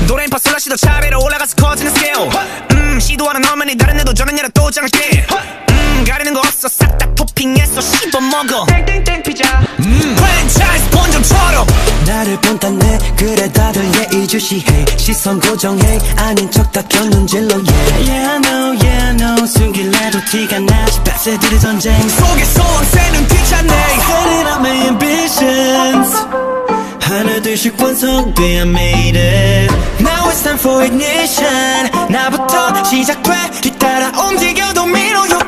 노래인파 슬러시도 차비로 올라가서 커지는 스케일. 시도하는 어머니 다른 애도 저런 애라 또 장할게. 가리는 거 없어 싹 다 토핑해서 씹어먹어. 땡땡땡 피자. 프랜차이즈 본점처럼 나를 본따내 그래 다들 예의주시해. 시선 고정해 아닌 척 다 곁눈질로 yeah. Yeah I know 숨길래도 티가 나지. 빡세들의 전쟁 속에서 왕새는 귀찮네. Set it up my ambitions. 하나 둘씩 완성돼 I made it. Now it's time for ignition. 나부터 시작돼 뒤따라 움직여도 미뤄.